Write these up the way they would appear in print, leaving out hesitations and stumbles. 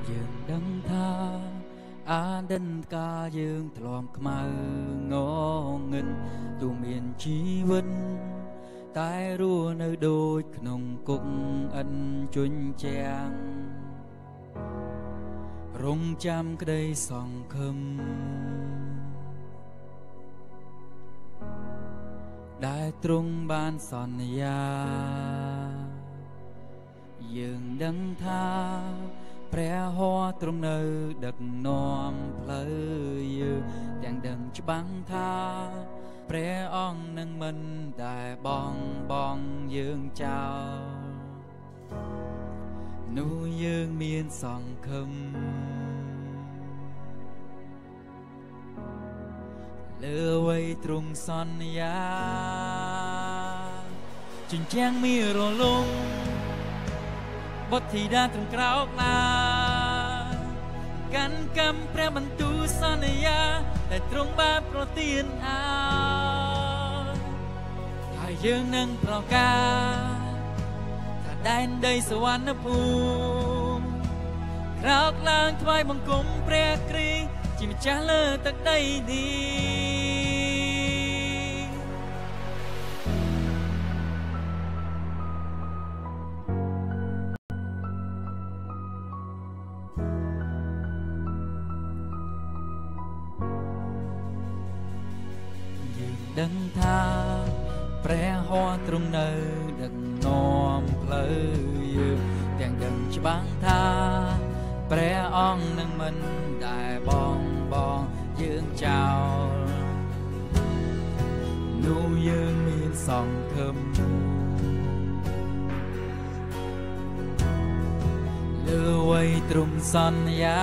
យើងដឹងថាអាដិនកាយើងធ្លាប់ខ្មៅងងឹតទូមានជីវិតតែរស់នៅដូចក្នុងគុកអិនជញ្ជាំងរងចាំក្តីសង្ឃឹមដែលទ្រង់បានសន្យាយើងដឹងថាព្រះហស្ថទ្រង់នៅដឹកនាំផ្លូវយើងទាំងដឹងច្បាស់ថាព្រះអង្គនឹងមិនដែលបងយើងចោលនោះយើងមានសង្ឃឹមលើអ្វីទ្រង់សន្យាជញ្ជាំងមានរលំបុត្រធីតាត្រឹមក្រោកណាកាន់កម្មព្រះបន្ទូលសន្យាដែលទ្រង់បានប្រទានឲ្យហើយយើងនឹងប្រកាសថាដែនដីសវណ្ណភូមិក្រោកឡើងថ្វាយបង្គំព្រះគ្រីស្ទជាម្ចាស់លើទឹកដីនេះដឹងថាព្រះហស្ថទ្រង់នៅដឹកនាំផ្លូវយើងទាំងដឹងច្បាស់ថាព្រះអង្គនឹងមិនដែលបងយើងចោលនោះយើងមានសង្ឃឹមលើអ្វីទ្រង់សន្យា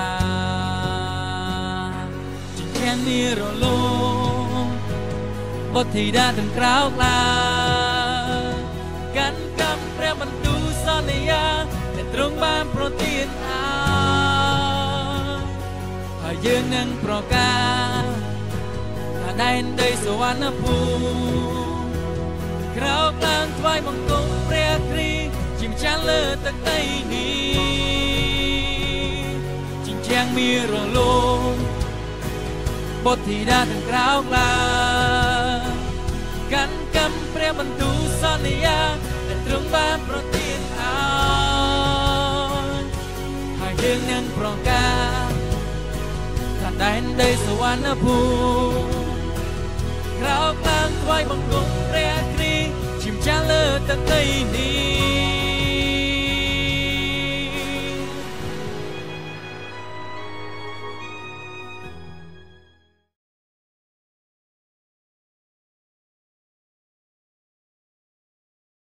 ជញ្ជាំងមានរលំបុត្រធីតាទាំងក្រោកឡើងកាន់កម្មព្រះបន្ទូលសន្យាដែលទ្រង់បានប្រទានឲ្យហើយយើងនឹងប្រកាសថាដែនដីសវណ្ណភូមិក្រោកឡើងថ្វាយបង្គំព្រះគ្រីស្ទជាម្ចាស់លើទឹកដីនេះជញ្ជាំងមានរលំបុត្រធីតាទាំងក្រោកឡើងកាន់កម្មព្រះបន្ទូលសន្យាដែលទ្រង់បានប្រទានឲ្យហើយយើងនឹងប្រកាសថាដែនដីសវណ្ណភូមិក្រោកឡើងថ្វាយបង្គំ